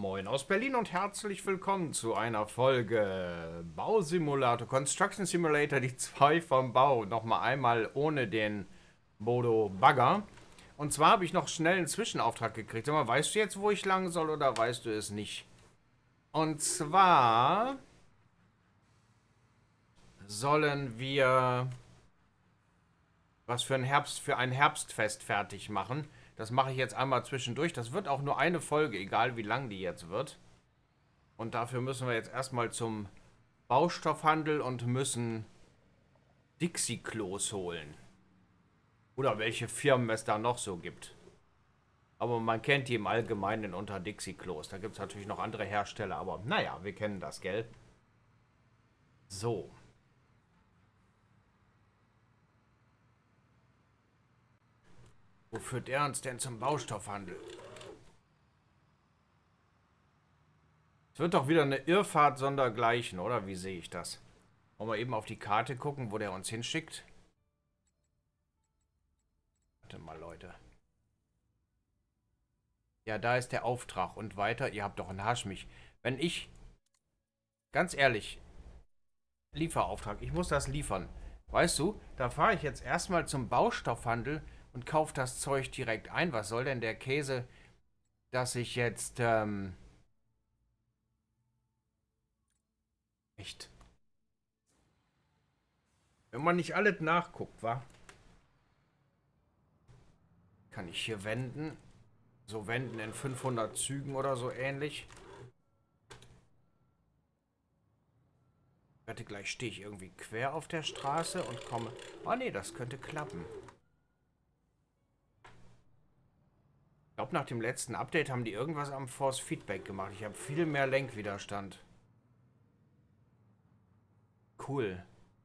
Moin aus Berlin und herzlich willkommen zu einer Folge Bausimulator, Construction Simulator, die 2 vom Bau. Nochmal einmal ohne den Bodo Bagger. Und zwar habe ich noch schnell einen Zwischenauftrag gekriegt. Sag mal, weißt du jetzt, wo ich lang soll oder weißt du es nicht? Und zwar sollen wir was für ein Herbstfest fertig machen. Das mache ich jetzt einmal zwischendurch. Das wird auch nur eine Folge, egal wie lang die jetzt wird. Und dafür müssen wir jetzt erstmal zum Baustoffhandel und müssen Dixie-Klos holen. Oder welche Firmen es da noch so gibt. Aber man kennt die im Allgemeinen unter Dixie-Klos. Da gibt es natürlich noch andere Hersteller, aber naja, wir kennen das, gell? So. Wo führt er uns denn zum Baustoffhandel? Es wird doch wieder eine Irrfahrt sondergleichen, oder? Wie sehe ich das? Wollen wir eben auf die Karte gucken, wo der uns hinschickt? Warte mal, Leute. Ja, da ist der Auftrag. Und weiter, ihr habt doch einen Haschmich. Wenn ich, ganz ehrlich, Lieferauftrag, ich muss das liefern. Weißt du, da fahre ich jetzt erstmal zum Baustoffhandel und kaufe das Zeug direkt ein. Was soll denn der Käse, dass ich jetzt, echt. Wenn man nicht alles nachguckt, wa? Kann ich hier wenden? So wenden in 500 Zügen oder so ähnlich. Warte, gleich stehe ich irgendwie quer auf der Straße und komme... Oh nee, das könnte klappen. Ich glaube, nach dem letzten Update haben die irgendwas am Force Feedback gemacht. Ich habe viel mehr Lenkwiderstand. Cool.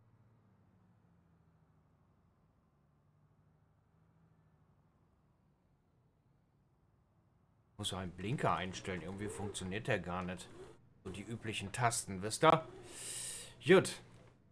Muss so einen Blinker einstellen. Irgendwie funktioniert der gar nicht. So die üblichen Tasten, wisst ihr? Gut.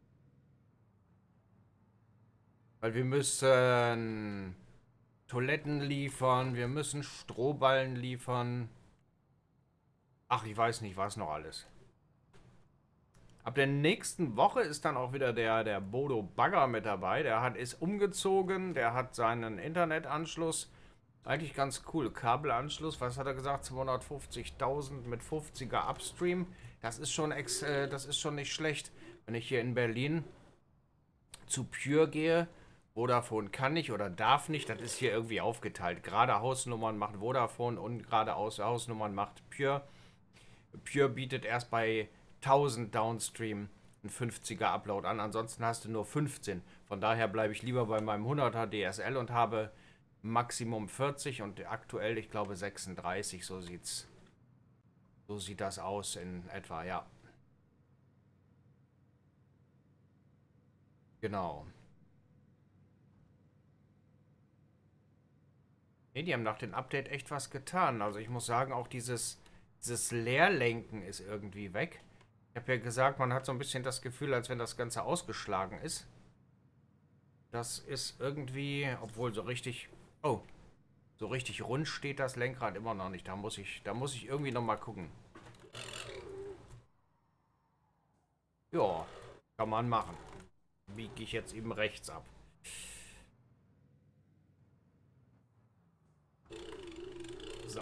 Weil wir müssen Toiletten liefern. Wir müssen Strohballen liefern. Ach, ich weiß nicht, was noch alles. Ab der nächsten Woche ist dann auch wieder der Bodo Bagger mit dabei. Ist umgezogen, der hat seinen Internetanschluss. Eigentlich ganz cool. Kabelanschluss, was hat er gesagt? 250.000 mit 50er Upstream. Das ist schon nicht schlecht. Wenn ich hier in Berlin zu Pure gehe, Vodafone kann nicht oder darf nicht, das ist hier irgendwie aufgeteilt. Gerade Hausnummern macht Vodafone und gerade Hausnummern macht Pure. Pure bietet erst bei 1000 Downstream einen 50er Upload an, ansonsten hast du nur 15. Von daher bleibe ich lieber bei meinem 100er DSL und habe Maximum 40 und aktuell, ich glaube, 36. So sieht das aus in etwa, ja. Genau. Ne, die haben nach dem Update echt was getan. Also ich muss sagen, auch dieses Leerlenken ist irgendwie weg. Ich habe ja gesagt, man hat so ein bisschen das Gefühl, als wenn das Ganze ausgeschlagen ist. Das ist irgendwie, obwohl so richtig... Oh, so richtig rund steht das Lenkrad immer noch nicht. Da muss ich irgendwie noch mal gucken. Ja, kann man machen. Biege ich jetzt eben rechts ab. So.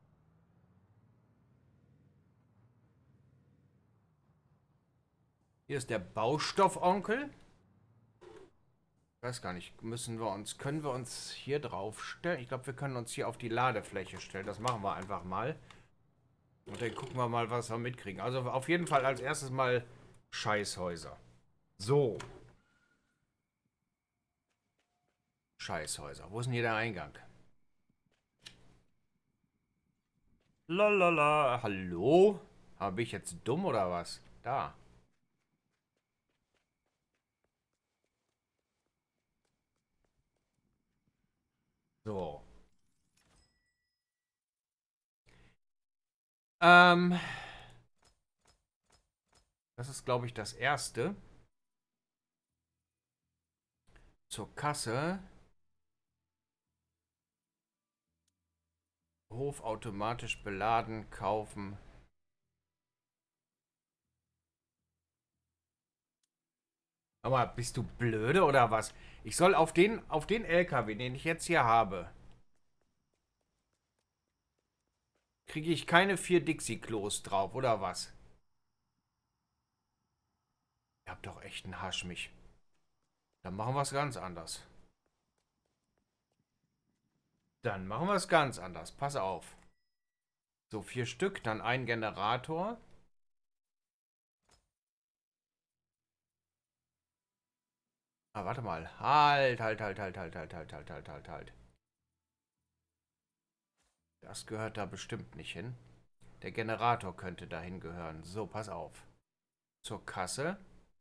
Hier ist der Baustoffonkel. Ich weiß gar nicht, können wir uns hier drauf stellen? Ich glaube, wir können uns hier auf die Ladefläche stellen. Das machen wir einfach mal. Und dann gucken wir mal, was wir mitkriegen. Also auf jeden Fall als erstes mal Scheißhäuser. So. Scheißhäuser. Wo ist denn hier der Eingang? Lalala. Hallo? Aber bin ich jetzt dumm oder was? Da. So. Ähm. Das ist, glaube ich, das erste. Zur Kasse. Hof automatisch beladen, kaufen. Aber bist du blöde oder was? Ich soll auf den LKW, den ich jetzt hier habe, kriege ich keine 4 Dixie-Klos drauf, oder was? Ihr habt doch echt einen Hasch mich. Dann machen wir es ganz anders. Dann machen wir es ganz anders. Pass auf. So, 4 Stück, dann ein Generator. Ah, warte mal. Halt. Das gehört da bestimmt nicht hin. Der Generator könnte dahin gehören. So, pass auf. Zur Kasse.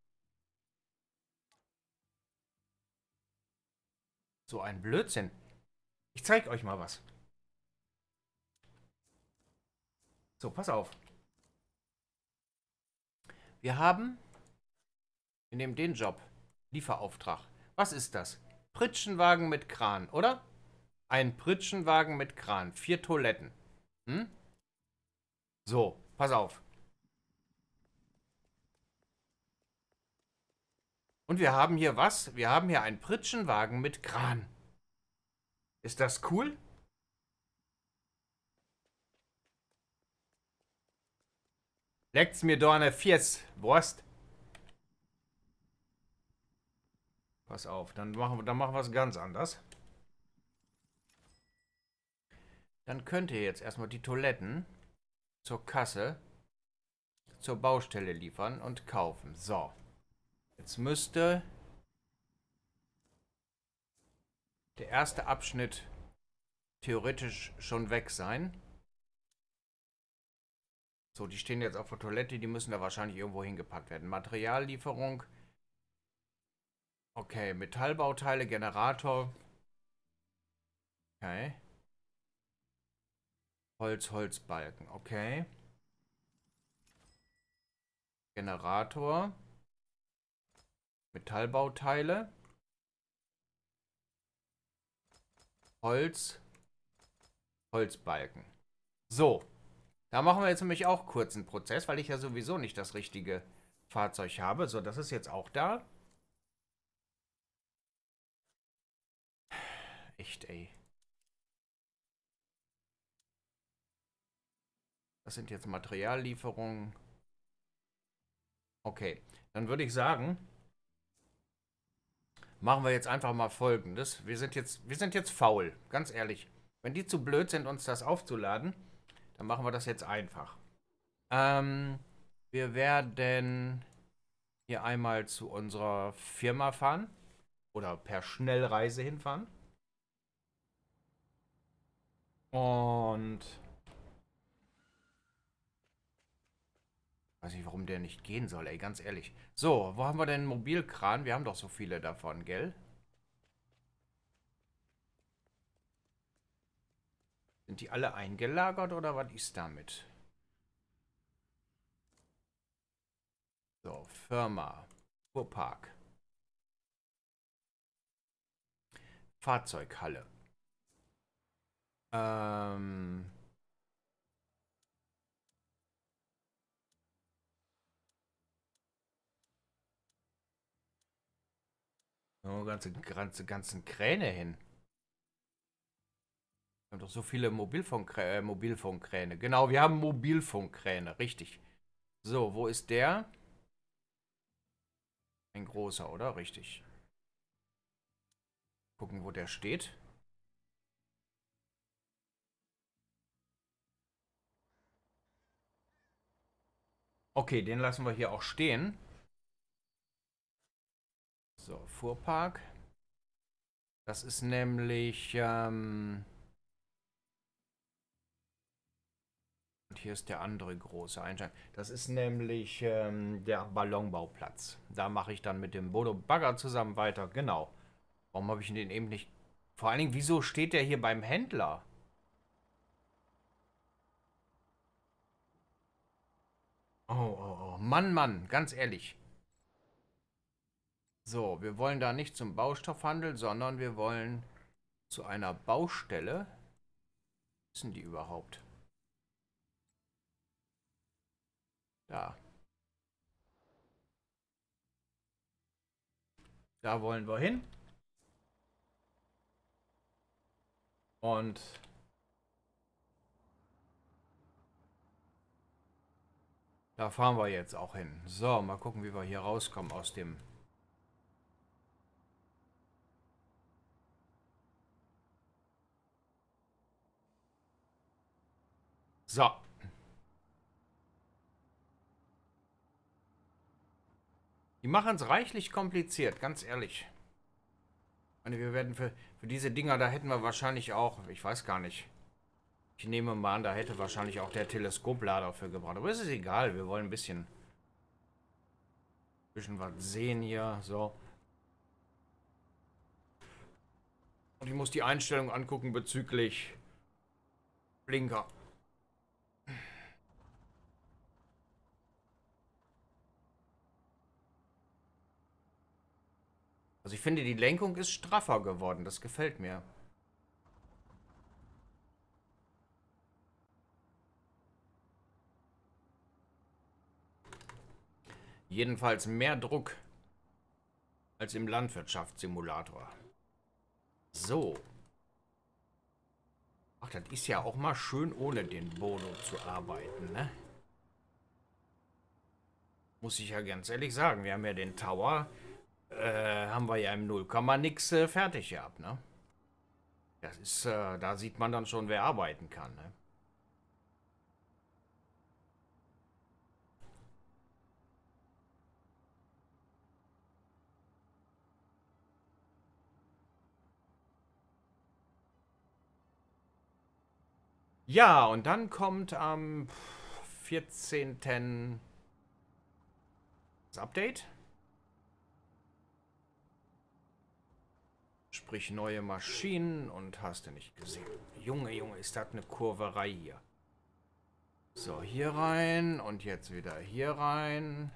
So ein Blödsinn. Ich zeig euch mal was. So, pass auf. Wir nehmen den Job. Lieferauftrag. Was ist das? Pritschenwagen mit Kran, oder? Ein Pritschenwagen mit Kran. 4 Toiletten. Hm? So, pass auf. Und wir haben hier was? Wir haben hier einen Pritschenwagen mit Kran. Ist das cool? Leckt's mir doch eine Fies, Wurst. Pass auf, dann machen wir es ganz anders. Dann könnt ihr jetzt erstmal die Toiletten zur Kasse, zur Baustelle liefern und kaufen. So. Jetzt müsste der erste Abschnitt theoretisch schon weg sein. So, die stehen jetzt auf der Toilette, die müssen da wahrscheinlich irgendwo hingepackt werden. Materiallieferung. Okay, Metallbauteile, Generator. Okay. Holzbalken, okay. Generator. Metallbauteile. Holzbalken. So. Da machen wir jetzt nämlich auch kurz einen Prozess, weil ich ja sowieso nicht das richtige Fahrzeug habe. So, das ist jetzt auch da. Echt, ey. Das sind jetzt Materiallieferungen. Okay, dann würde ich sagen, machen wir jetzt einfach mal Folgendes. Wir sind jetzt faul, ganz ehrlich. Wenn die zu blöd sind, uns das aufzuladen, dann machen wir das jetzt einfach. Wir werden hier einmal zu unserer Firma fahren oder per Schnellreise hinfahren. Und weiß nicht, warum der nicht gehen soll, ey, ganz ehrlich. So, wo haben wir denn einen Mobilkran? Wir haben doch so viele davon, gell? Sind die alle eingelagert oder was ist damit? So, Firma. Fuhrpark. Fahrzeughalle. Oh, ganzen Kräne hin. Wir haben doch so viele Mobilfunkkräne. Genau, wir haben Mobilfunkkräne, richtig. So, wo ist der? Ein großer, oder? Richtig. Gucken, wo der steht. Okay, den lassen wir hier auch stehen. So, Fuhrpark. Das ist nämlich, und hier ist der andere große Einstein. Das ist nämlich der Ballonbauplatz. Da mache ich dann mit dem Bodo Bagger zusammen weiter. Genau. Warum habe ich den eben nicht... Vor allen Dingen, wieso steht der hier beim Händler? Oh. Mann, ganz ehrlich. So, wir wollen da nicht zum Baustoffhandel, sondern wir wollen zu einer Baustelle. Wissen die überhaupt? Da. Da wollen wir hin. Und da fahren wir jetzt auch hin. So, mal gucken, wie wir hier rauskommen aus dem... So. Die machen es reichlich kompliziert, ganz ehrlich. Ich meine, wir werden für diese Dinger, da hätten wir wahrscheinlich auch, ich weiß gar nicht. Ich nehme mal an, da hätte wahrscheinlich auch der Teleskoplader für gebraucht. Aber es ist egal, wir wollen ein bisschen was sehen hier. So. Und ich muss die Einstellung angucken bezüglich Blinker. Also ich finde, die Lenkung ist straffer geworden. Das gefällt mir. Jedenfalls mehr Druck als im Landwirtschaftssimulator. So. Ach, das ist ja auch mal schön, ohne den Bono zu arbeiten, ne? Muss ich ja ganz ehrlich sagen. Wir haben ja den Tower, haben wir ja im 0, nix fertig gehabt, ne? Das ist, da sieht man dann schon, wer arbeiten kann, ne? Ja, und dann kommt am 14. das Update. Sprich neue Maschinen und hast du nicht gesehen. Junge, Junge, ist das eine Kurverei hier. So, hier rein und jetzt wieder hier rein.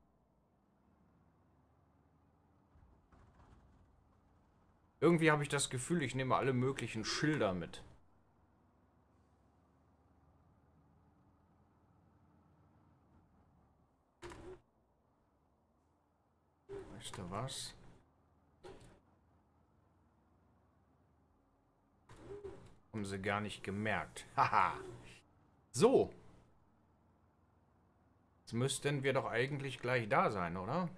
Irgendwie habe ich das Gefühl, ich nehme alle möglichen Schilder mit. Weißt du was? Haben sie gar nicht gemerkt. Haha. So. Jetzt müssten wir doch eigentlich gleich da sein, oder?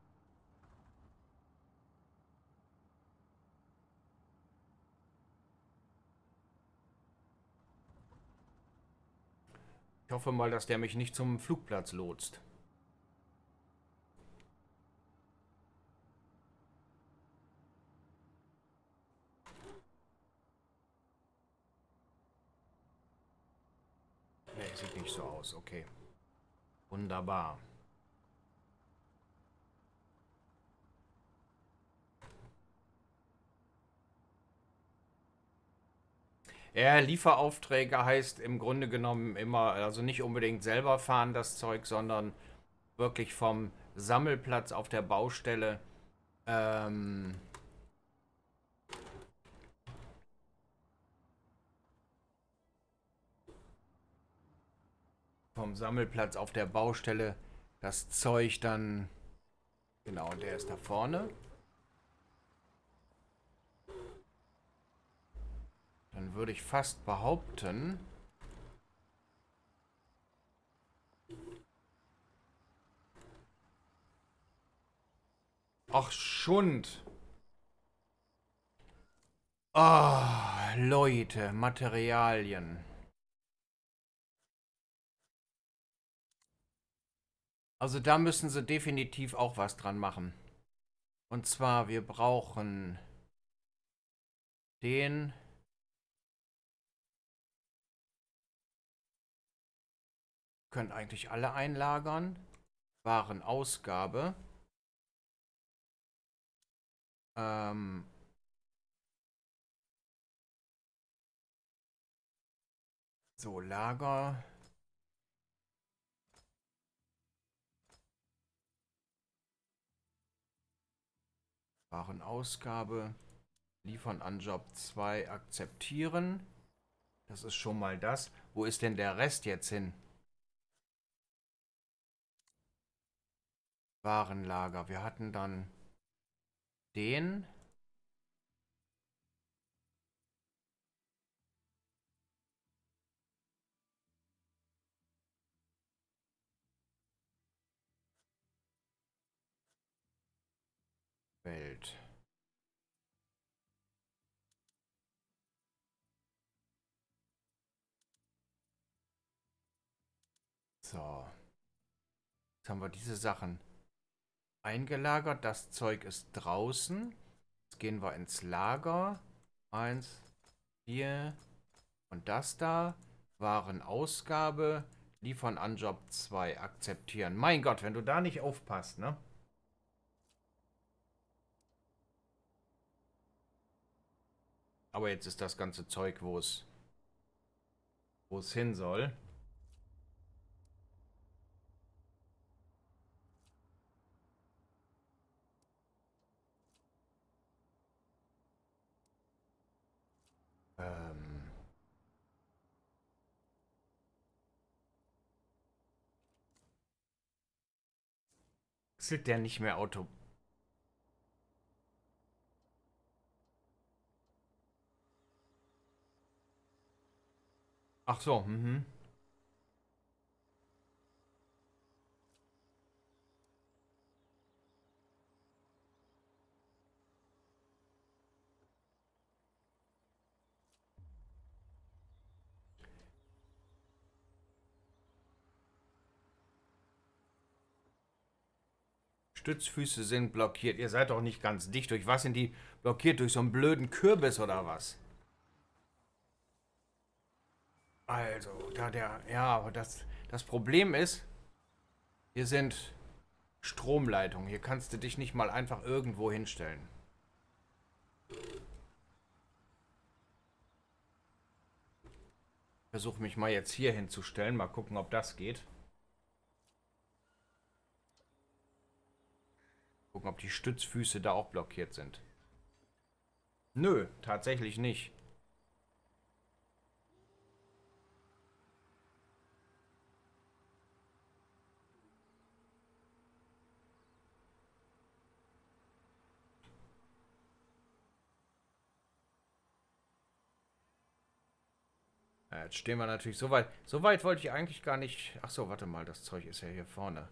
Ich hoffe mal, dass der mich nicht zum Flugplatz lotst. Nee, sieht nicht so aus. Okay. Wunderbar. Ja, Lieferaufträge heißt im Grunde genommen immer, also nicht unbedingt selber fahren das Zeug, sondern wirklich vom Sammelplatz auf der Baustelle vom Sammelplatz auf der Baustelle das Zeug dann, genau, der ist da vorne. Dann würde ich fast behaupten, ach, Schund. Ah, Leute, Materialien. Also da müssen sie definitiv auch was dran machen. Und zwar, wir brauchen den... Können eigentlich alle einlagern. Warenausgabe. So, Lager. Warenausgabe. Liefern an Job 2 akzeptieren. Das ist schon mal das. Wo ist denn der Rest jetzt hin? Warenlager. Wir hatten dann den. Welt. So. Jetzt haben wir diese Sachen eingelagert. Das Zeug ist draußen. Jetzt gehen wir ins Lager. 1, 4 und das da. Warenausgabe. Liefern an Job 2. Akzeptieren. Mein Gott, wenn du da nicht aufpasst, ne? Aber jetzt ist das ganze Zeug, wo es hin soll. Ähm. Wechselt der nicht mehr Auto? Ach so, mhm. Stützfüße sind blockiert. Ihr seid doch nicht ganz dicht. Durch was sind die blockiert? Durch so einen blöden Kürbis oder was? Also, da der... Ja, aber das Problem ist, hier sind Stromleitungen. Hier kannst du dich nicht mal einfach irgendwo hinstellen. Versuche mich mal jetzt hier hinzustellen. Mal gucken, ob das geht. Gucken, ob die Stützfüße da auch blockiert sind. Nö, tatsächlich nicht. Ja, jetzt stehen wir natürlich so weit. So weit wollte ich eigentlich gar nicht. Ach so, warte mal, das Zeug ist ja hier vorne.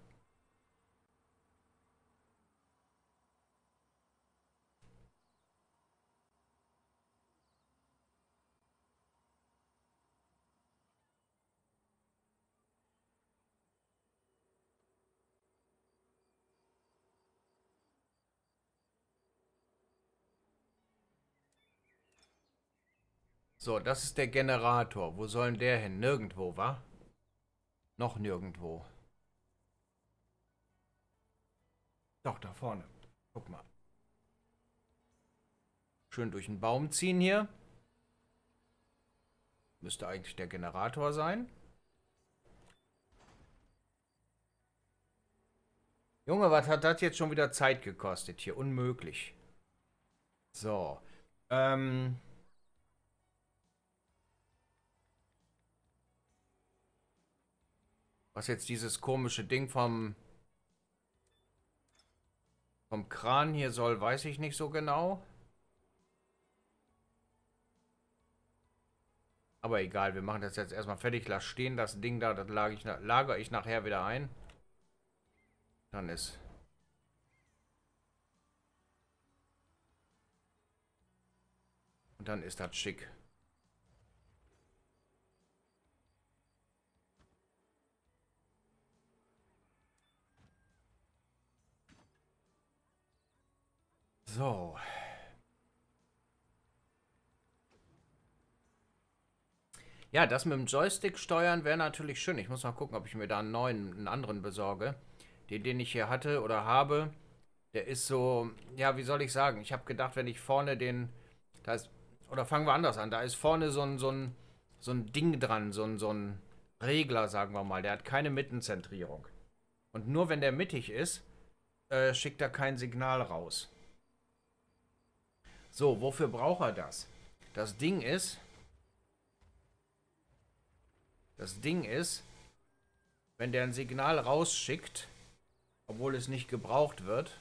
So, das ist der Generator. Wo soll denn der hin? Nirgendwo, wa? Noch nirgendwo. Doch, da vorne. Guck mal. Schön durch den Baum ziehen hier. Müsste eigentlich der Generator sein. Junge, was hat das jetzt schon wieder Zeit gekostet hier? Unmöglich. So. Ähm. Was jetzt dieses komische Ding vom Kran hier soll, weiß ich nicht so genau. Aber egal, wir machen das jetzt erstmal fertig. Lass stehen das Ding da, das lagere ich nachher wieder ein. Dann ist... Und dann ist das schick. So. Ja, das mit dem Joystick steuern wäre natürlich schön. Ich muss mal gucken, ob ich mir da einen anderen besorge. Den ich hier hatte oder habe, der ist so, ja, wie soll ich sagen? Ich habe gedacht, wenn ich vorne da ist, oder fangen wir anders an, da ist vorne so ein Ding dran, so ein Regler, sagen wir mal. Der hat keine Mittenzentrierung. Und nur wenn der mittig ist, schickt er kein Signal raus. So, wofür braucht er das? Das Ding ist, Das Ding ist, wenn der ein Signal rausschickt, obwohl es nicht gebraucht wird,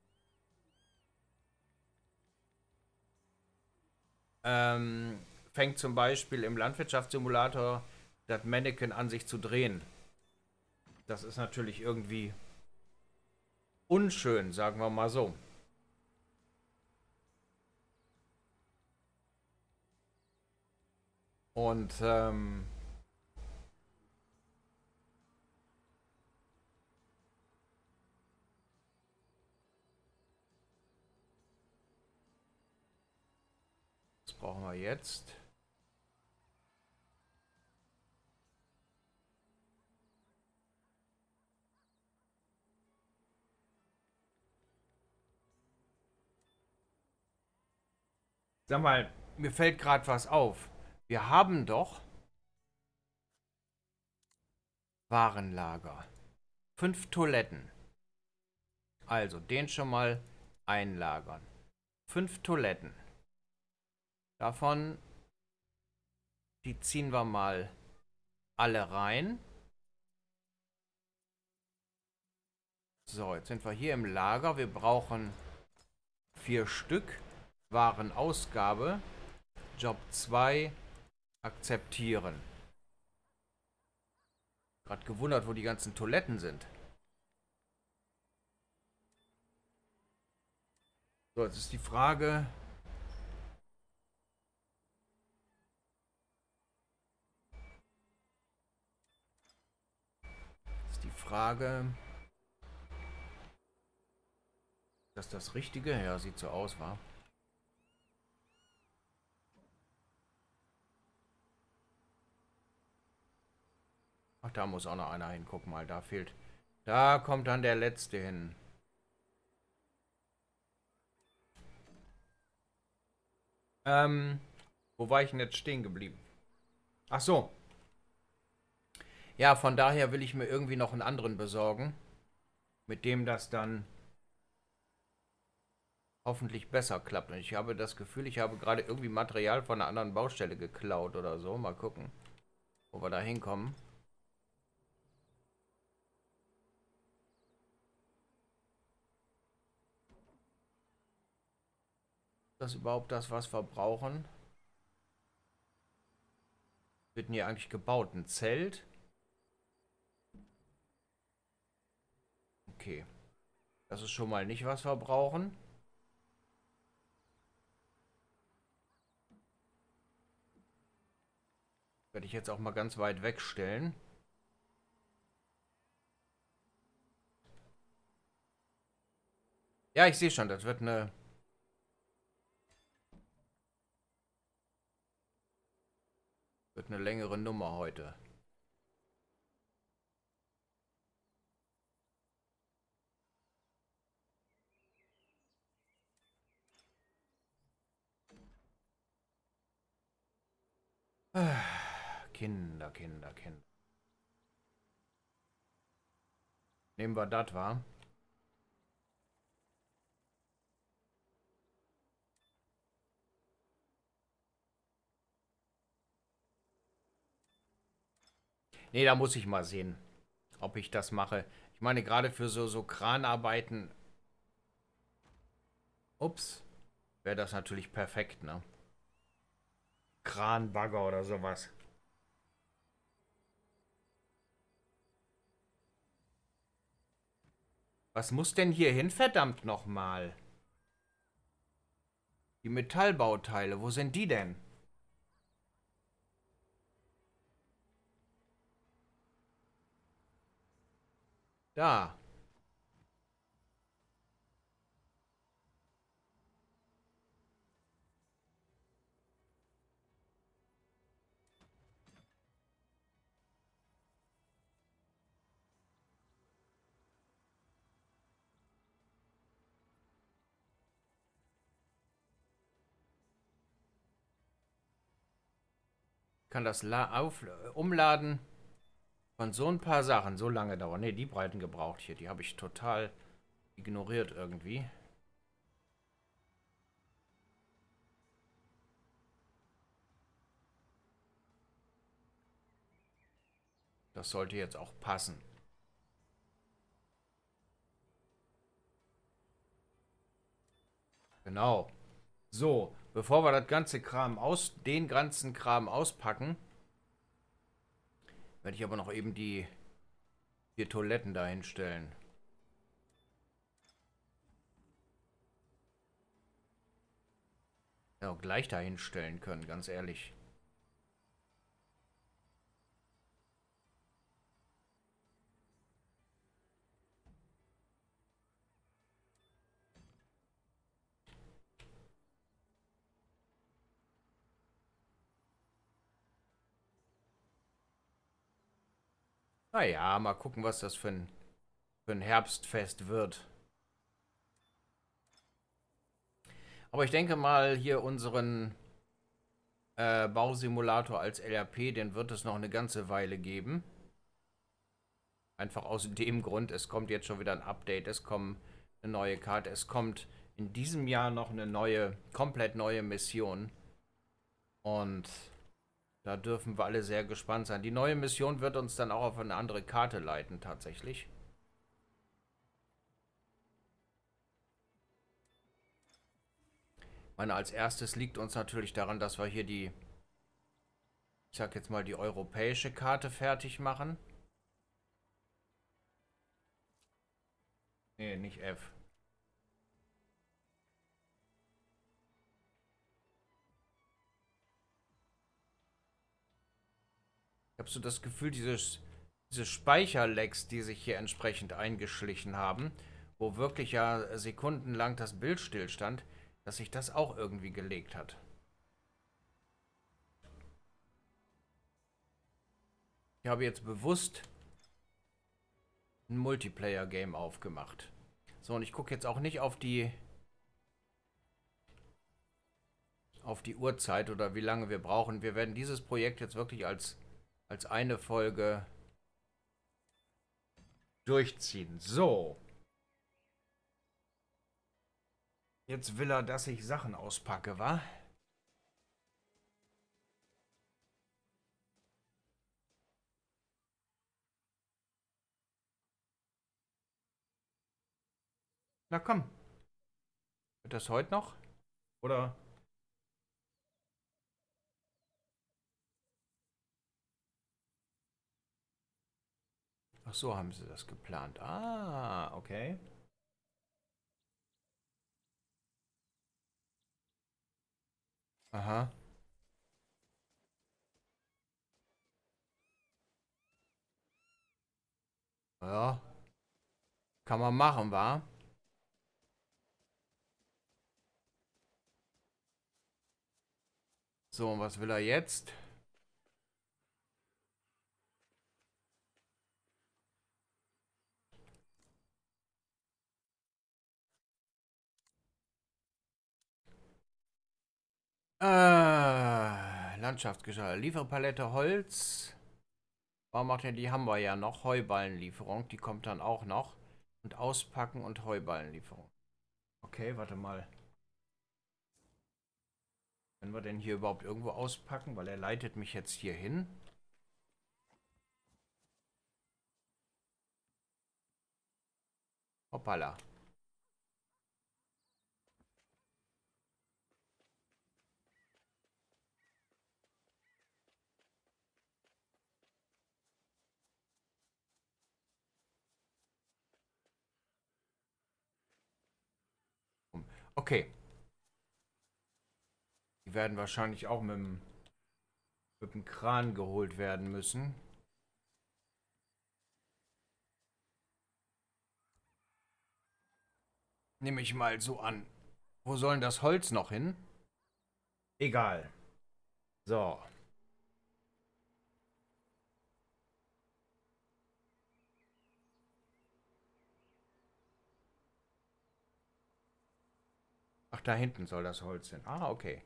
fängt zum Beispiel im Landwirtschaftssimulator das Mannequin an sich zu drehen. Das ist natürlich irgendwie unschön, sagen wir mal so. Und was brauchen wir jetzt? Sag mal, mir fällt gerade was auf. Wir haben doch Warenlager. 5 Toiletten. Also den schon mal einlagern. 5 Toiletten. Davon, die ziehen wir mal alle rein. So, jetzt sind wir hier im Lager. Wir brauchen 4 Stück. Warenausgabe. Job 2. Akzeptieren. Gerade gewundert, wo die ganzen Toiletten sind. So, jetzt ist die Frage. Ist das Richtige? Ja, sieht so aus, wa? Ach, da muss auch noch einer hin. Guck mal, da fehlt. Da kommt dann der letzte hin. Wo war ich denn jetzt stehen geblieben? Ach so. Ja, von daher will ich mir irgendwie noch einen anderen besorgen, mit dem das dann hoffentlich besser klappt. Und ich habe das Gefühl, ich habe gerade irgendwie Material von einer anderen Baustelle geklaut oder so. Mal gucken, wo wir da hinkommen. Ist das überhaupt das, was wir brauchen? Wird denn hier eigentlich gebaut? Ein Zelt? Okay. Das ist schon mal nicht, was wir brauchen. Werde ich jetzt auch mal ganz weit wegstellen. Ja, ich sehe schon, das wird eine längere Nummer heute. Kinder. Nehmen wir das, wa? Nee, da muss ich mal sehen, ob ich das mache. Ich meine, gerade für so Kranarbeiten. Ups. Wäre das natürlich perfekt, ne? Kranbagger oder sowas. Was muss denn hier hin, verdammt nochmal? Die Metallbauteile, wo sind die denn? Da. Kann das umladen von so ein paar Sachen so lange dauern. Ne, die Breiten gebraucht hier. Die habe ich total ignoriert irgendwie. Das sollte jetzt auch passen. Genau. So, bevor wir den ganzen Kram auspacken, werde ich aber noch eben die 4 Toiletten dahin stellen. Ja, auch gleich dahin stellen können, ganz ehrlich. Naja, mal gucken, was das für ein Herbstfest wird. Aber ich denke mal, hier unseren Bausimulator als LRP, den wird es noch eine ganze Weile geben. Einfach aus dem Grund, es kommt jetzt schon wieder ein Update, es kommt eine neue Karte, es kommt in diesem Jahr noch eine komplett neue Mission. Und da dürfen wir alle sehr gespannt sein. Die neue Mission wird uns dann auch auf eine andere Karte leiten, tatsächlich. Ich meine, als erstes liegt uns natürlich daran, dass wir hier ich sag jetzt mal, die europäische Karte fertig machen. Nee, nicht F. Ich habe so das Gefühl, diese Speicherlecks, die sich hier entsprechend eingeschlichen haben, wo wirklich ja sekundenlang das Bild stillstand, dass sich das auch irgendwie gelegt hat. Ich habe jetzt bewusst ein Multiplayer-Game aufgemacht. So, und ich gucke jetzt auch nicht auf die Uhrzeit oder wie lange wir brauchen. Wir werden dieses Projekt jetzt wirklich als eine Folge durchziehen. So. Jetzt will er, dass ich Sachen auspacke, wa? Na komm. Wird das heute noch? Oder? Ach so, haben sie das geplant. Ah, okay. Aha. Ja. Kann man machen, wa? So, und was will er jetzt? Landschaftsgestaltung. Lieferpalette Holz. Warum macht er die? Haben wir ja noch. Heuballenlieferung. Die kommt dann auch noch. Und Auspacken und Heuballenlieferung. Okay, warte mal. Können wir denn hier überhaupt irgendwo auspacken? Weil er leitet mich jetzt hier hin. Hoppala. Okay. Die werden wahrscheinlich auch mit dem Kran geholt werden müssen. Nehme ich mal so an. Wo soll denn das Holz noch hin? Egal. So. Ach, da hinten soll das Holz hin. Ah, okay.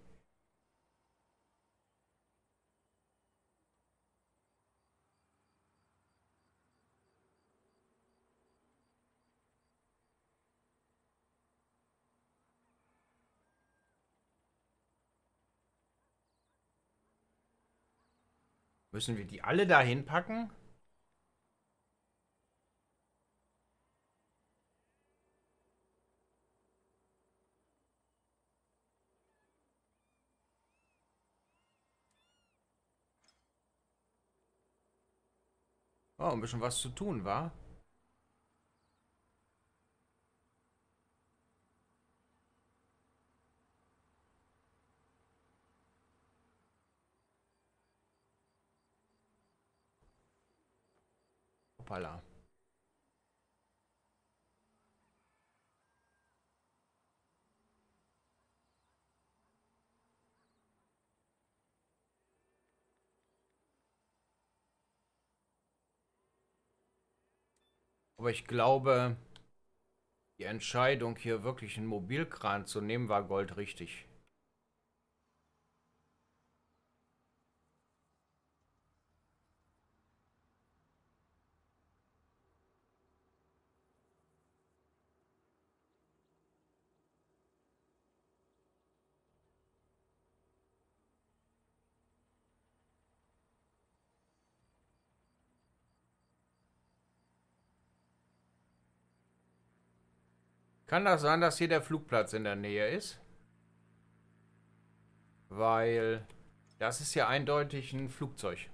Müssen wir die alle dahin packen? Oh, ein bisschen was zu tun, war? Hoppala. Aber ich glaube, die Entscheidung, hier wirklich einen Mobilkran zu nehmen, war goldrichtig. Kann das sein, dass hier der Flugplatz in der Nähe ist? Weil das ist ja eindeutig ein Flugzeug.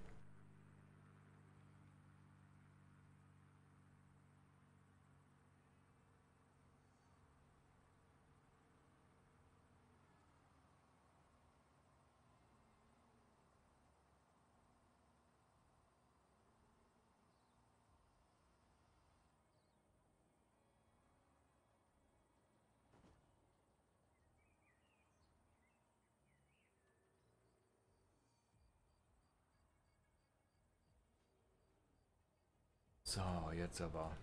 So, jetzt aber.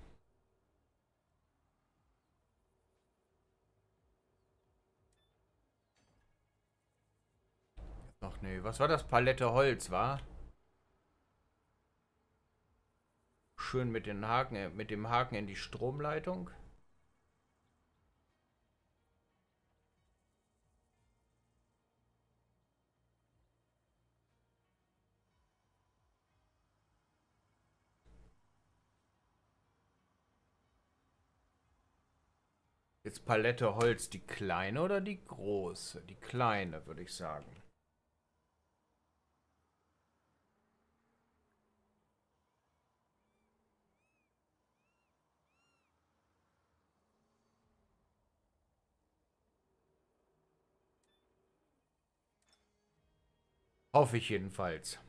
Ach nee, was war das? Palette Holz, war? Schön mit den Haken, mit dem Haken in die Stromleitung. Jetzt Palette Holz, die kleine oder die große? Die kleine, würde ich sagen. Hoffe ich jedenfalls.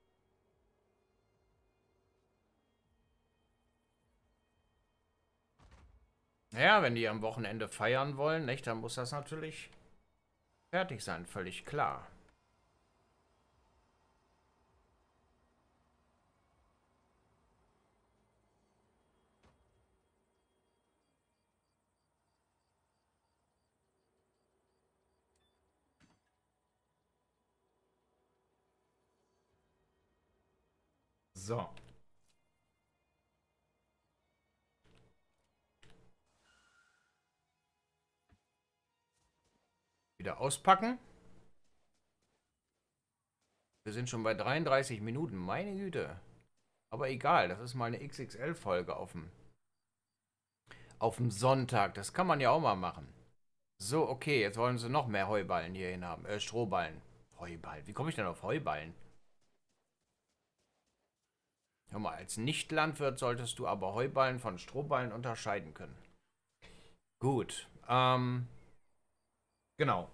Ja, wenn die am Wochenende feiern wollen, nicht, dann muss das natürlich fertig sein, völlig klar. So. Wieder auspacken. Wir sind schon bei 33 Minuten, meine Güte. Aber egal, das ist mal eine XXL-Folge auf dem Sonntag. Das kann man ja auch mal machen. So, okay, jetzt wollen sie noch mehr Heuballen hierhin haben. Strohballen. Heuballen. Wie komme ich denn auf Heuballen? Hör mal, als Nicht-Landwirt solltest du aber Heuballen von Strohballen unterscheiden können. Gut. Genau.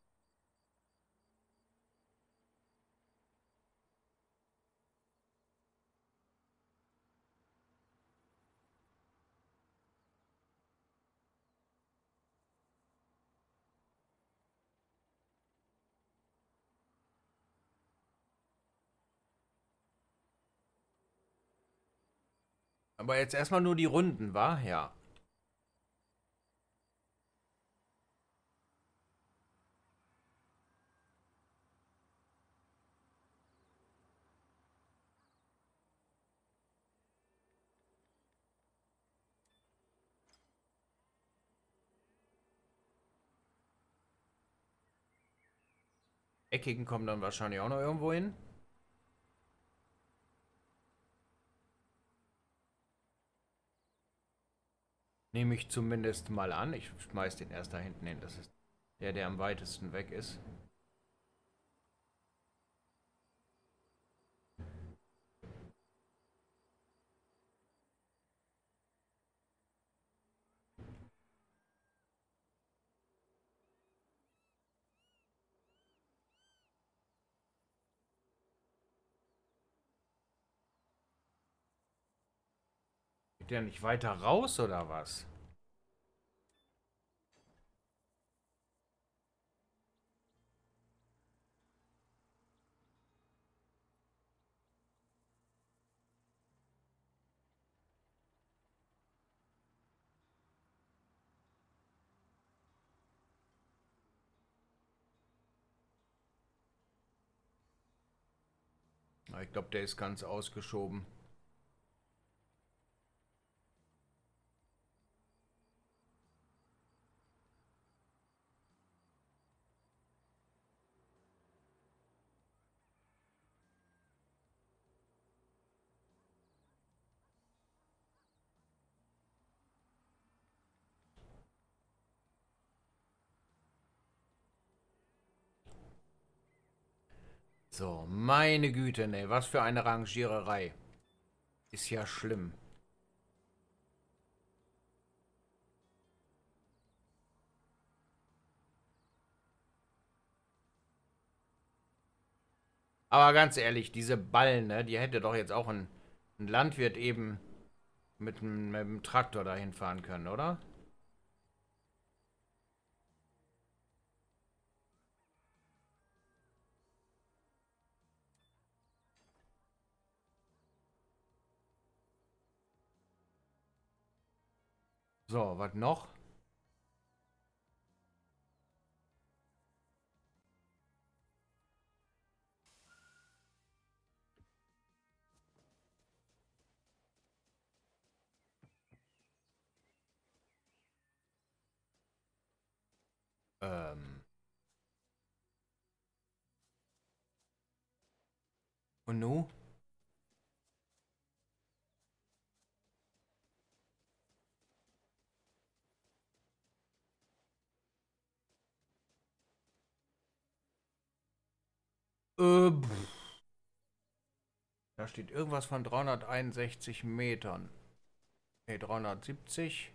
Aber jetzt erstmal nur die Runden, wa? Ja. Eckigen kommen dann wahrscheinlich auch noch irgendwo hin. Nehme ich zumindest mal an. Ich schmeiß den erst da hinten hin. Das ist der am weitesten weg ist. Geht der nicht weiter raus, oder was? Ich glaube, der ist ganz ausgeschoben. So, meine Güte, ne, was für eine Rangiererei. Ist ja schlimm. Aber ganz ehrlich, diese Ballen, ne, die hätte doch jetzt auch ein Landwirt eben mit dem Traktor dahin fahren können, oder? So, was noch? Ähm. Und nu? Pff. Da steht irgendwas von 361 Metern. Ne, 370.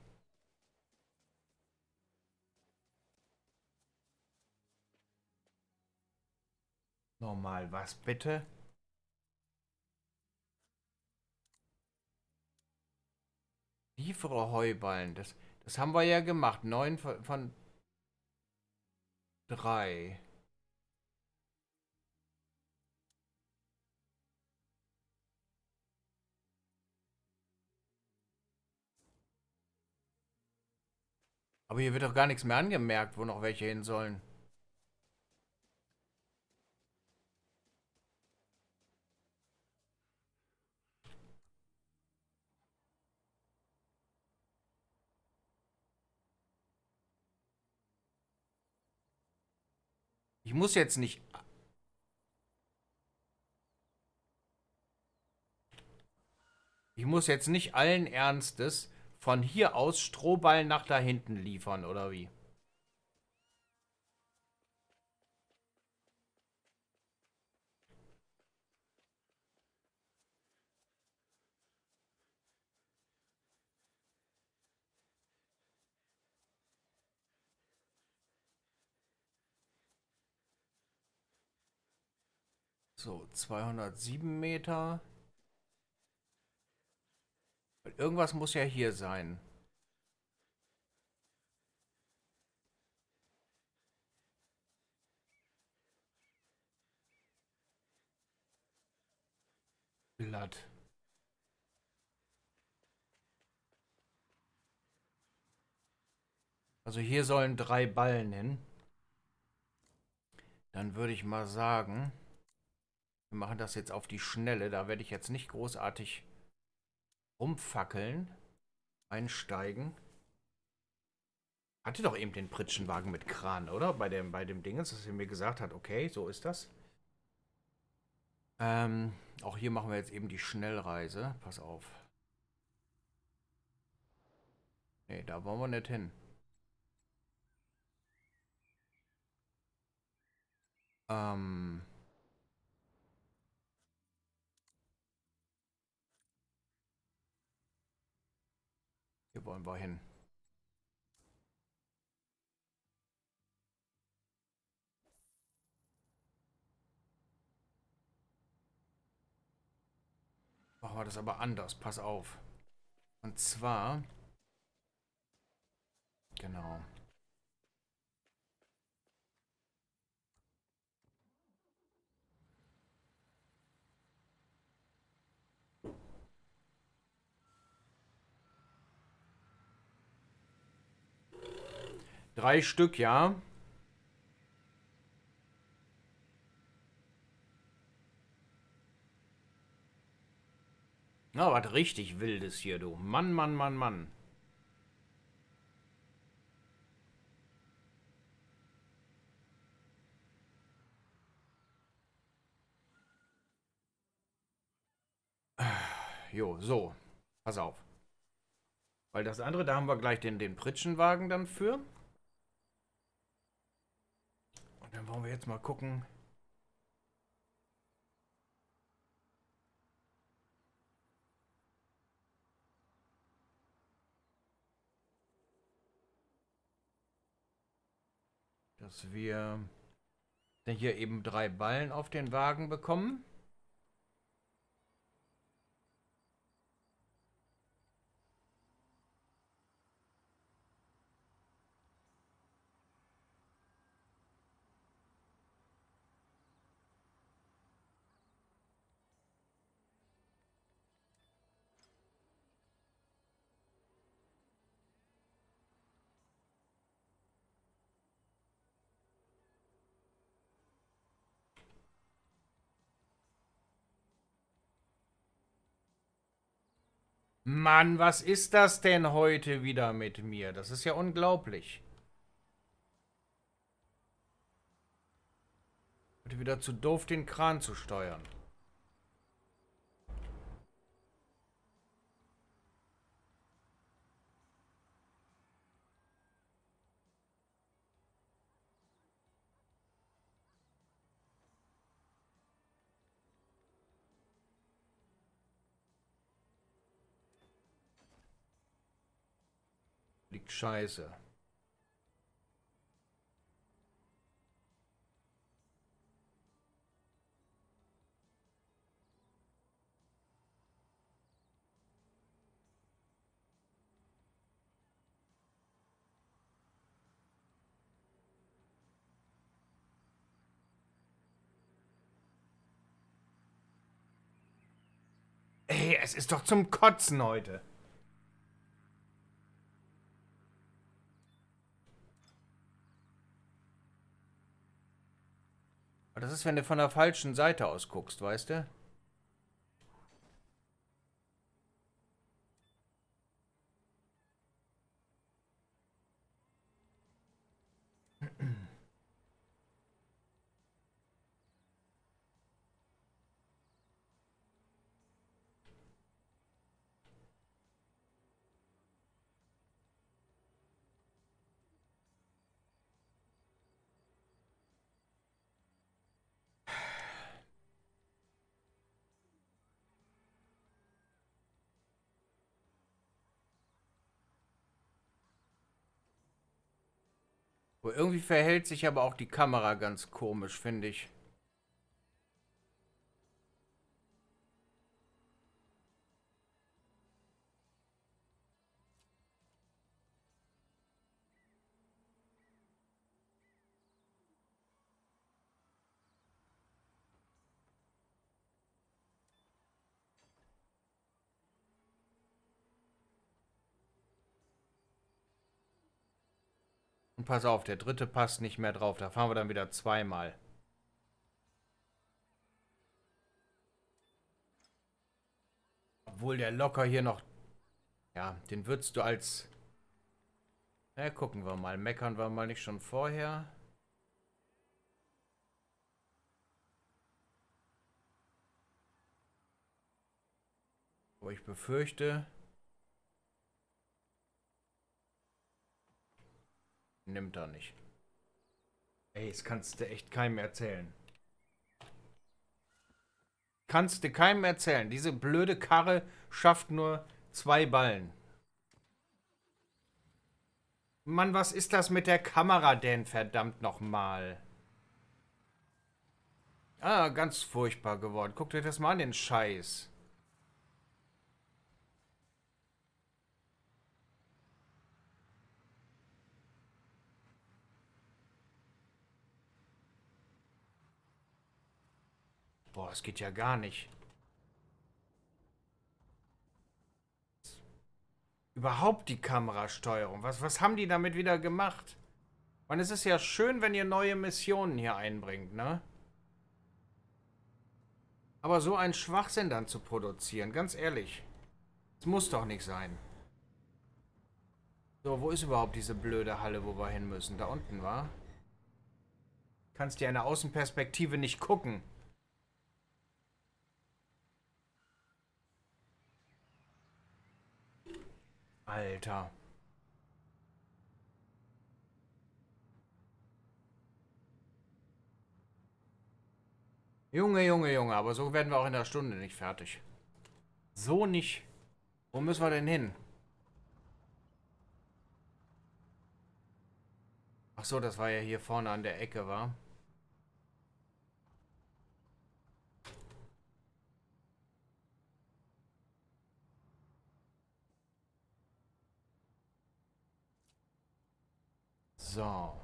Normal, was bitte? Liefere Heuballen. Das haben wir ja gemacht. 9 von 3. Aber hier wird doch gar nichts mehr angemerkt, wo noch welche hin sollen. Ich muss jetzt nicht. Ich muss jetzt nicht allen Ernstes von hier aus Strohballen nach da hinten liefern, oder wie? So, 207 Meter. Irgendwas muss ja hier sein. Glatt. Also hier sollen 3 Ballen hin. Dann würde ich mal sagen, wir machen das jetzt auf die Schnelle. Da werde ich jetzt nicht großartig rumfackeln. Einsteigen. Hatte doch eben den Pritschenwagen mit Kran, oder? Bei dem Dingens, dass er mir gesagt hat, okay, so ist das. Auch hier machen wir jetzt eben die Schnellreise. Pass auf. Nee, da wollen wir nicht hin. Ähm, hier wollen wir hin. Machen wir das aber anders. Pass auf. Und zwar... Genau. Drei Stück, ja. Na, was richtig Wildes hier, du. Mann, Mann, Mann, Mann. Jo, so. Pass auf. Weil das andere, da haben wir gleich den Pritschenwagen dann für. Und dann wollen wir jetzt mal gucken. Dass wir hier eben 3 Ballen auf den Wagen bekommen. Mann, was ist das denn heute wieder mit mir? Das ist ja unglaublich. Heute wieder zu doof, den Kran zu steuern. Liegt scheiße. Ey, es ist doch zum Kotzen heute. Aber das ist, wenn du von der falschen Seite aus guckst, weißt du? Wo irgendwie verhält sich aber auch die Kamera ganz komisch, finde ich. Und pass auf, der dritte passt nicht mehr drauf. Da fahren wir dann wieder zweimal. Obwohl der locker hier noch... Ja, den würdest du als... Na, gucken wir mal. Meckern wir mal nicht schon vorher. Wo ich befürchte... Nimmt er nicht. Ey, das kannst du echt keinem erzählen. Kannst du keinem erzählen. Diese blöde Karre schafft nur 2 Ballen. Mann, was ist das mit der Kamera denn, verdammt nochmal? Ah, ganz furchtbar geworden. Guckt euch das mal an, den Scheiß. Boah, das geht ja gar nicht. Überhaupt die Kamerasteuerung. Was haben die damit wieder gemacht? Und es ist ja schön, wenn ihr neue Missionen hier einbringt, ne? Aber so einen Schwachsinn dann zu produzieren, ganz ehrlich. Das muss doch nicht sein. So, wo ist überhaupt diese blöde Halle, wo wir hin müssen? Da unten, wa? Kannst dir eine Außenperspektive nicht gucken. Alter. Junge, Junge, Junge, aber so werden wir auch in der Stunde nicht fertig. So nicht. Wo müssen wir denn hin? Ach so, das war ja hier vorne an der Ecke, wa? So.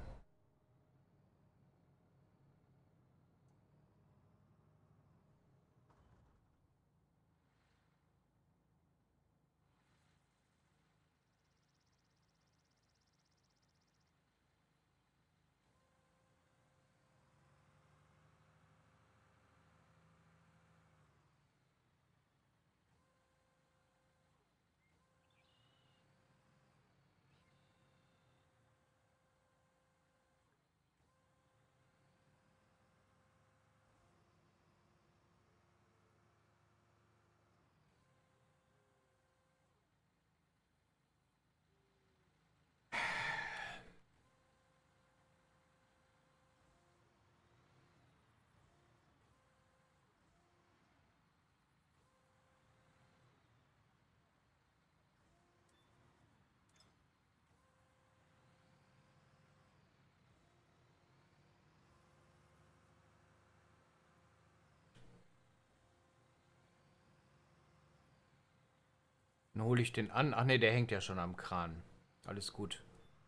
Dann hole ich den an. Ach ne, der hängt ja schon am Kran. Alles gut.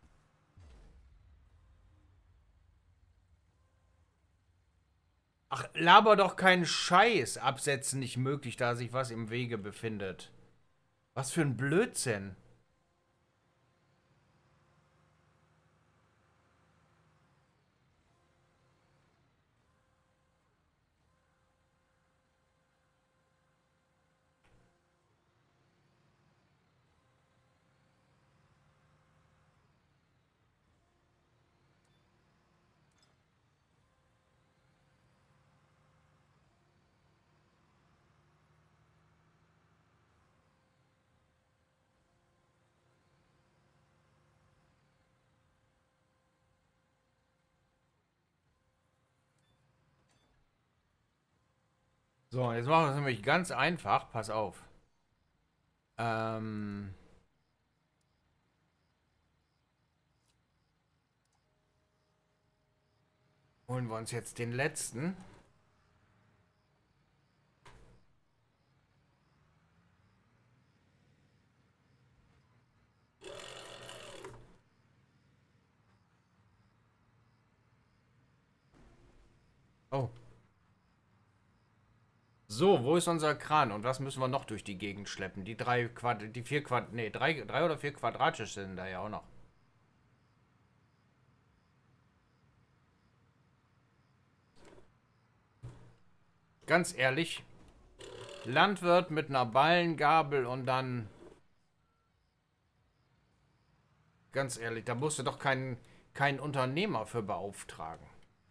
Ach, laber doch keinen Scheiß. Absetzen nicht möglich, da sich was im Wege befindet. Was für ein Blödsinn. So, jetzt machen wir es nämlich ganz einfach. Pass auf. Ähm... Holen wir uns jetzt den letzten. Oh. So, wo ist unser Kran? Und was müssen wir noch durch die Gegend schleppen? Die drei oder vier quadratisch sind da ja auch noch. Ganz ehrlich, Landwirt mit einer Ballengabel und dann... Ganz ehrlich, da musst du doch keinen Unternehmer für beauftragen.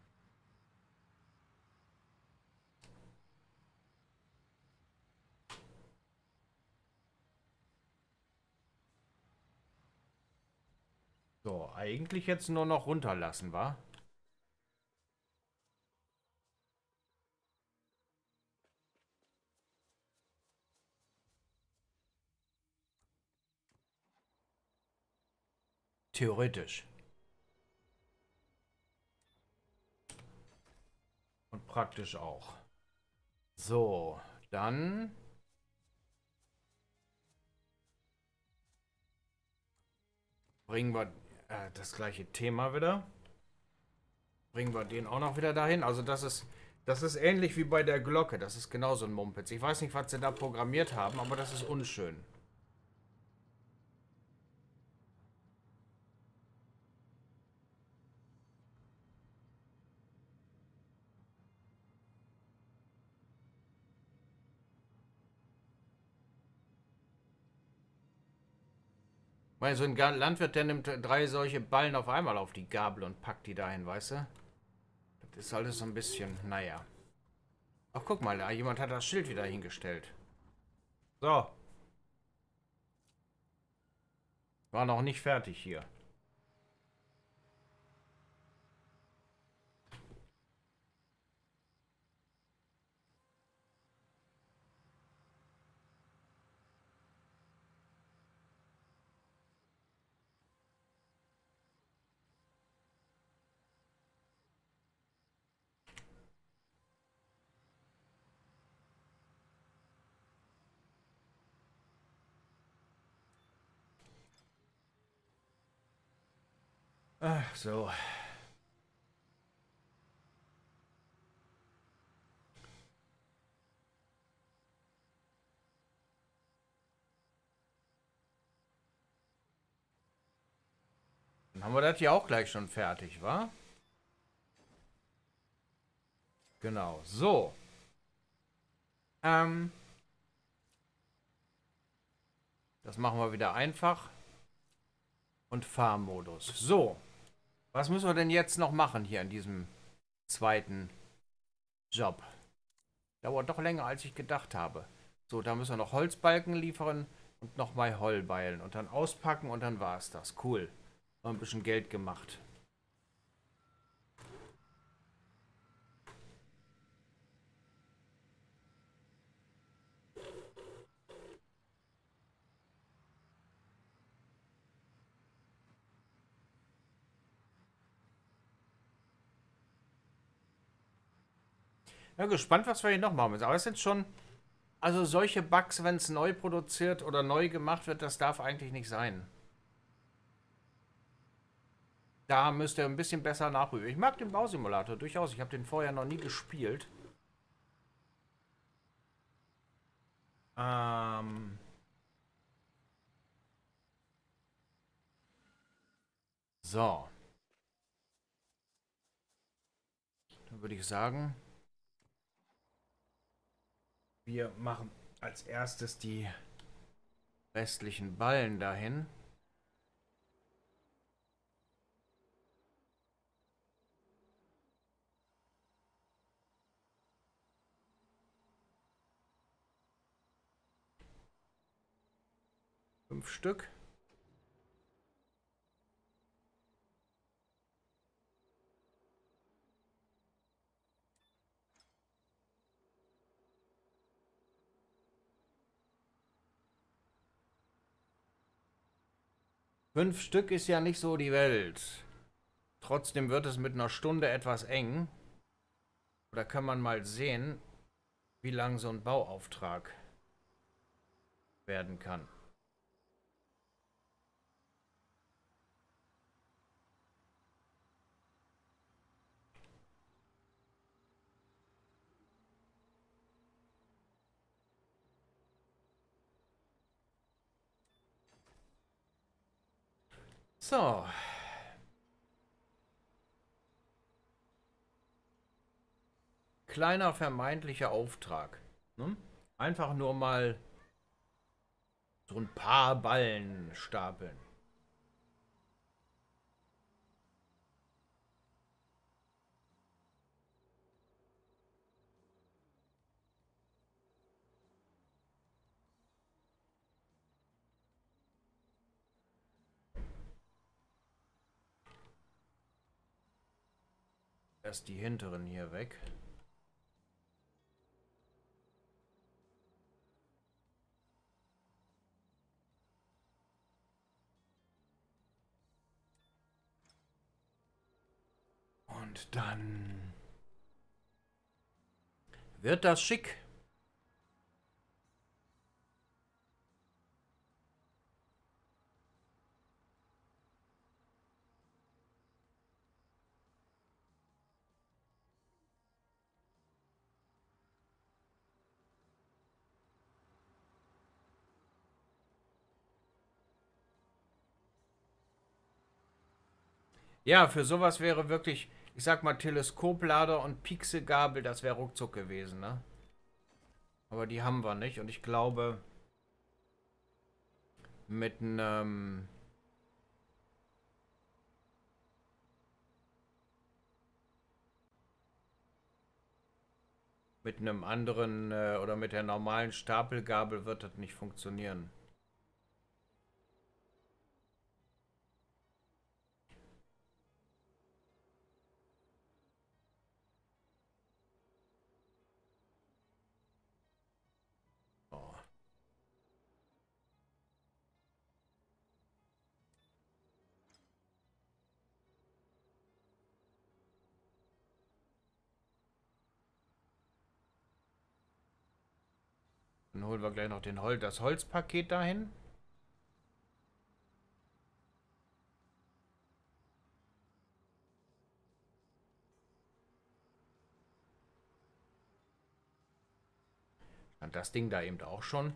So, eigentlich jetzt nur noch runterlassen, wa? Theoretisch. Und praktisch auch. So, dann bringen wir das gleiche Thema wieder. Bringen wir den auch noch wieder dahin. Also das ist Das ist ähnlich wie bei der Glocke. Das ist genauso ein Mumpitz. Ich weiß nicht, was sie da programmiert haben, aber das ist unschön. Weil so ein Landwirt, der nimmt drei solche Ballen auf einmal auf die Gabel und packt die dahin, weißt du? Das ist alles so ein bisschen, naja. Ach, guck mal, da jemand hat das Schild wieder hingestellt. So, war noch nicht fertig hier. Ach, so. Dann haben wir das hier auch gleich schon fertig, wa? Genau, so. Ähm, das machen wir wieder einfach. Und Fahrmodus. So, was müssen wir denn jetzt noch machen hier an diesem zweiten Job? Dauert doch länger, als ich gedacht habe. So, da müssen wir noch Holzbalken liefern und nochmal Heulbeilen. Und dann auspacken und dann war es das. Cool. Noch ein bisschen Geld gemacht. Ja, gespannt, was wir hier noch machen müssen. Aber es sind schon... Also solche Bugs, wenn es neu produziert oder neu gemacht wird, das darf eigentlich nicht sein. Da müsst ihr ein bisschen besser nachüben. Ich mag den Bausimulator durchaus. Ich habe den vorher noch nie gespielt. Ähm... So. Dann würde ich sagen, wir machen als erstes die restlichen Ballen dahin. Fünf Stück. Fünf Stück ist ja nicht so die Welt. Trotzdem wird es mit einer Stunde etwas eng. Da kann man mal sehen, wie lang so ein Bauauftrag werden kann. So. Kleiner vermeintlicher Auftrag. Ne? Einfach nur mal so ein paar Ballen stapeln. Erst die hinteren hier weg. Und dann wird das schick. Ja, für sowas wäre wirklich, ich sag mal, Teleskoplader und Pixelgabel, das wäre ruckzuck gewesen, ne? Aber die haben wir nicht und ich glaube, mit einem anderen oder mit der normalen Stapelgabel wird das nicht funktionieren. Oh. Dann holen wir gleich noch das Holzpaket dahin. Und das Ding da eben auch schon.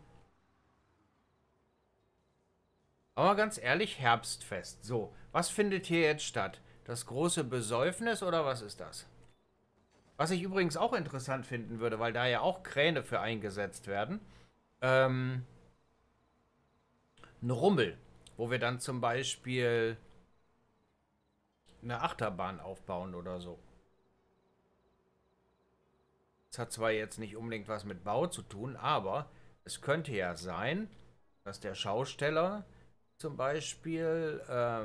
Aber ganz ehrlich, Herbstfest. So, was findet hier jetzt statt? Das große Besäufnis oder was ist das? Was ich übrigens auch interessant finden würde, weil da ja auch Kräne für eingesetzt werden. Ähm, ein Rummel, wo wir dann zum Beispiel eine Achterbahn aufbauen oder so. Das hat zwar jetzt nicht unbedingt was mit Bau zu tun, aber es könnte ja sein, dass der Schausteller zum Beispiel,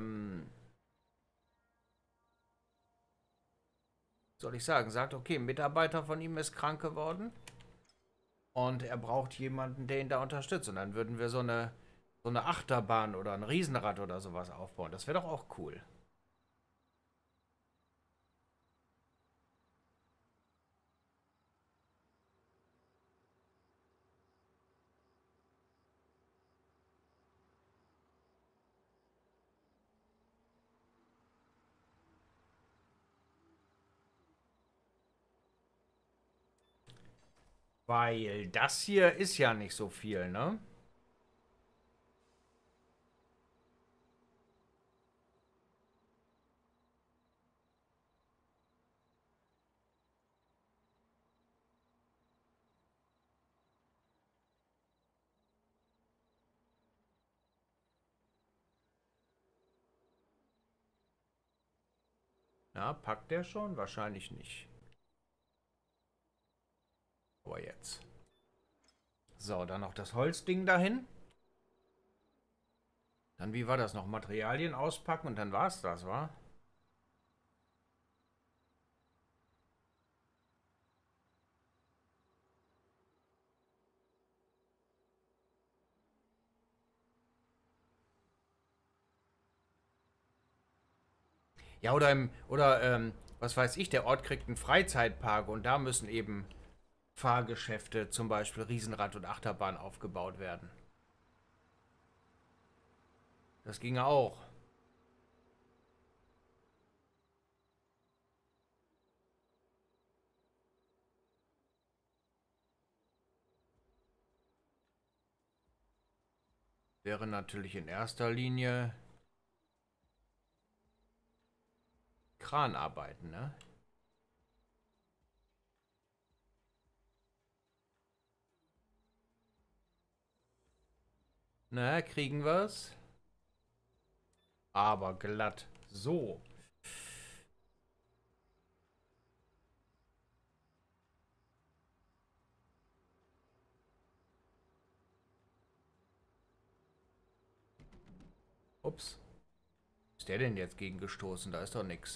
soll ich sagen, sagt, okay, ein Mitarbeiter von ihm ist krank geworden und er braucht jemanden, der ihn da unterstützt. Und dann würden wir so eine Achterbahn oder ein Riesenrad oder sowas aufbauen. Das wäre doch auch cool. Weil das hier ist ja nicht so viel, ne? Na, packt der schon? Wahrscheinlich nicht. Aber jetzt. So, dann noch das Holzding dahin. Dann, wie war das noch? Materialien auspacken und dann war es das, wa? Ja, was weiß ich, der Ort kriegt einen Freizeitpark und da müssen eben Fahrgeschäfte, zum Beispiel Riesenrad und Achterbahn aufgebaut werden. Das ginge auch. Wäre natürlich in erster Linie Kranarbeiten, ne? Na, kriegen wir's? Aber glatt. So. Ups. Ist der denn jetzt gegengestoßen? Da ist doch nix.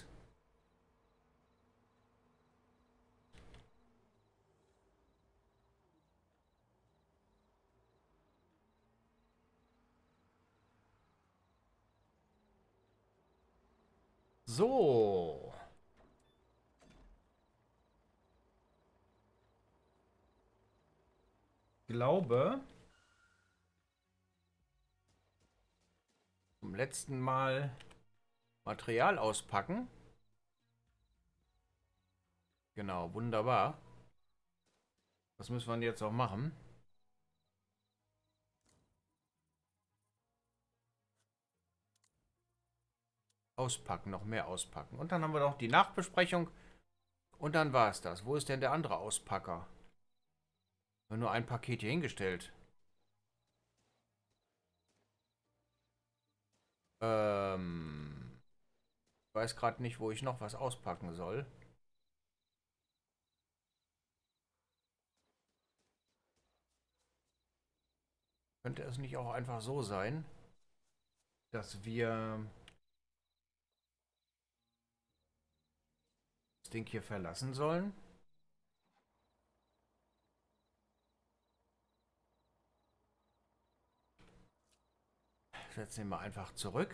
So. Glaube, zum letzten Mal Material auspacken. Genau, wunderbar. Was müssen wir denn jetzt auch machen? Auspacken, noch mehr auspacken. Und dann haben wir noch die Nachbesprechung. Und dann war es das. Wo ist denn der andere Auspacker? Nur ein Paket hier hingestellt. Ich weiß gerade nicht, wo ich noch was auspacken soll. Könnte es nicht auch einfach so sein, dass wir das Ding hier verlassen sollen? Setzen wir mal einfach zurück.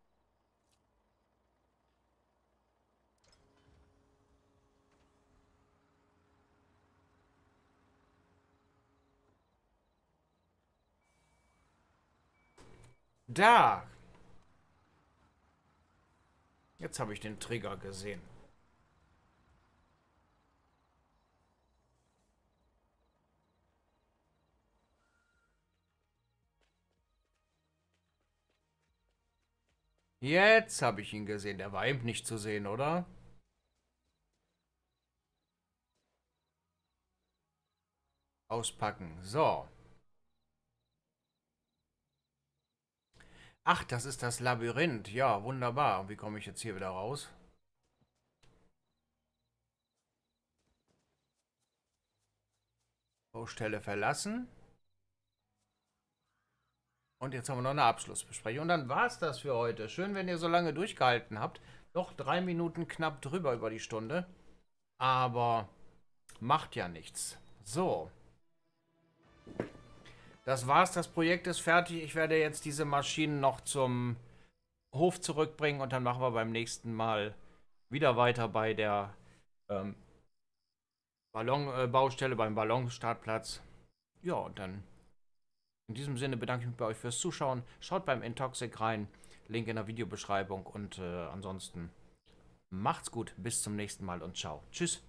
Da! Jetzt habe ich den Trigger gesehen. Jetzt habe ich ihn gesehen. Der war eben nicht zu sehen, oder? Auspacken. So. Ach, das ist das Labyrinth. Ja, wunderbar. Und wie komme ich jetzt hier wieder raus? Baustelle verlassen. Und jetzt haben wir noch eine Abschlussbesprechung. Und dann war es das für heute. Schön, wenn ihr so lange durchgehalten habt. Doch 3 Minuten knapp drüber über die Stunde. Aber macht ja nichts. So. Das war's. Das Projekt ist fertig. Ich werde jetzt diese Maschinen noch zum Hof zurückbringen. Und dann machen wir beim nächsten Mal wieder weiter bei der Ballonbaustelle, beim Ballonstartplatz. Ja, und dann in diesem Sinne bedanke ich mich bei euch fürs Zuschauen. Schaut beim Intoxic rein. Link in der Videobeschreibung. Und ansonsten macht's gut. Bis zum nächsten Mal und ciao. Tschüss.